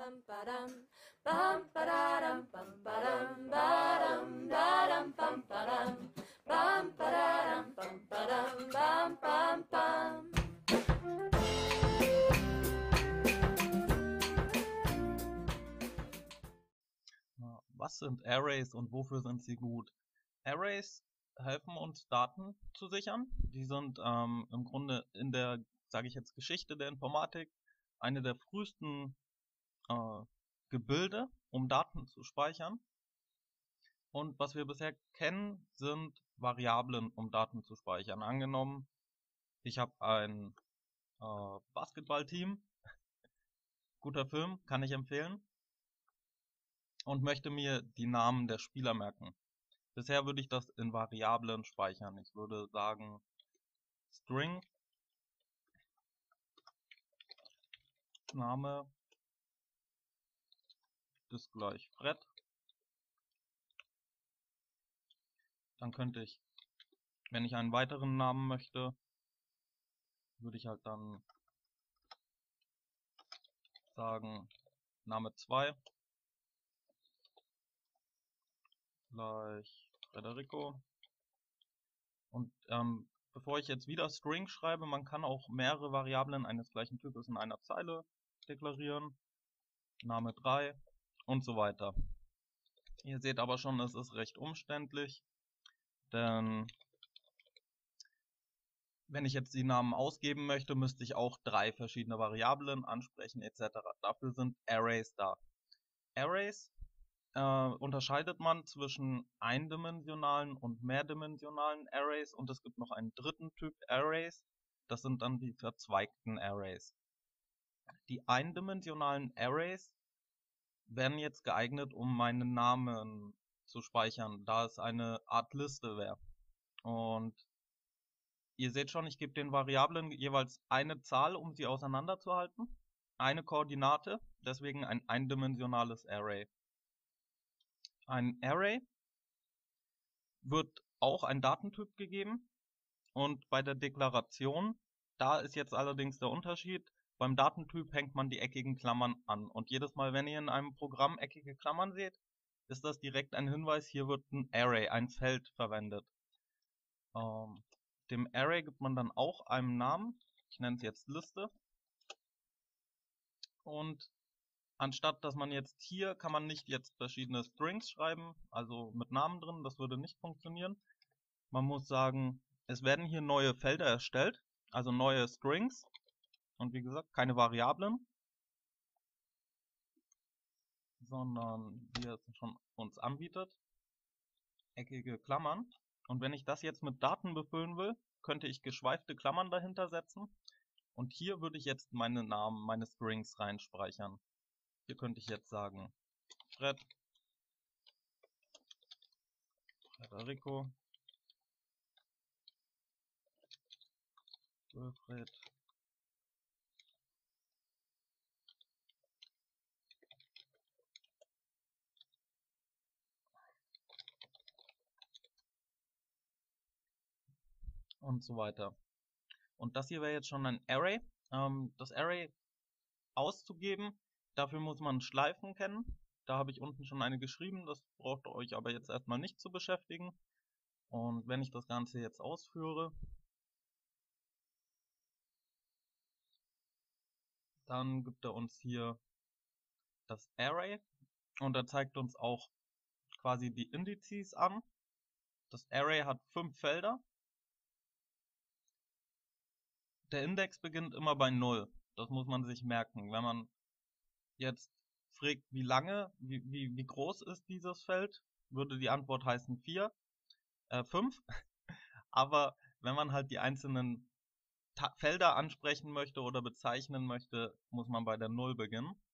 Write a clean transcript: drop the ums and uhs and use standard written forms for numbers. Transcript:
bam badam bam badadam bam badam badam badam bam badam bam badam bam bam. Was sind Arrays und wofür sind sie gut? Arrays helfen uns, Daten zu sichern. Die sind im Grunde in der, sage ich jetzt, Geschichte der Informatik eine der frühesten Gebilde, um Daten zu speichern. Und was wir bisher kennen, sind Variablen, um Daten zu speichern. Angenommen, ich habe ein Basketballteam, guter Film, kann ich empfehlen, und möchte mir die Namen der Spieler merken. Bisher würde ich das in Variablen speichern. Ich würde sagen String Name ist gleich Fred. Dann könnte ich, wenn ich einen weiteren Namen möchte, würde ich halt dann sagen Name 2 gleich Federico. Und bevor ich jetzt wieder String schreibe, man kann auch mehrere Variablen eines gleichen Types in einer Zeile deklarieren. Name 3 und so weiter. Ihr seht aber schon, es ist recht umständlich, denn wenn ich jetzt die Namen ausgeben möchte, müsste ich auch 3 verschiedene Variablen ansprechen etc. Dafür sind Arrays da. Arrays unterscheidet man zwischen eindimensionalen und mehrdimensionalen Arrays, und es gibt noch einen dritten Typ Arrays, das sind dann die verzweigten Arrays. Die eindimensionalen Arrays werden jetzt geeignet, um meinen Namen zu speichern, da es eine Art Liste wäre. Und ihr seht schon, ich gebe den Variablen jeweils eine Zahl, um sie auseinanderzuhalten, eine Koordinate, deswegen ein eindimensionales Array. Ein Array wird auch ein Datentyp gegeben, und bei der Deklaration, da ist jetzt allerdings der Unterschied, beim Datentyp hängt man die eckigen Klammern an, und jedes Mal, wenn ihr in einem Programm eckige Klammern seht, ist das direkt ein Hinweis, hier wird ein Array, ein Feld verwendet. Dem Array gibt man dann auch einen Namen, ich nenne es jetzt Liste, und anstatt dass man jetzt hier, kann man nicht jetzt verschiedene Strings schreiben, also mit Namen drin, das würde nicht funktionieren. Man muss sagen, es werden hier neue Felder erstellt, also neue Strings, und wie gesagt, keine Variablen, sondern wie es schon uns anbietet, eckige Klammern. Und wenn ich das jetzt mit Daten befüllen will, könnte ich geschweifte Klammern dahinter setzen, und hier würde ich jetzt meine Namen, meine Strings reinspeichern. Hier könnte ich jetzt sagen Fred, Federico, Wilfried, und so weiter. Und das hier wäre jetzt schon ein Array. Das Array auszugeben, dafür muss man Schleifen kennen. Da habe ich unten schon eine geschrieben, das braucht euch aber jetzt erstmal nicht zu beschäftigen. Und wenn ich das Ganze jetzt ausführe, dann gibt er uns hier das Array, und er zeigt uns auch quasi die Indizes an. Das Array hat 5 Felder. Der Index beginnt immer bei 0. Das muss man sich merken. Wenn man jetzt fragt, wie lange, wie groß ist dieses Feld, würde die Antwort heißen 5. Aber wenn man halt die einzelnen Felder ansprechen möchte oder bezeichnen möchte, muss man bei der 0 beginnen.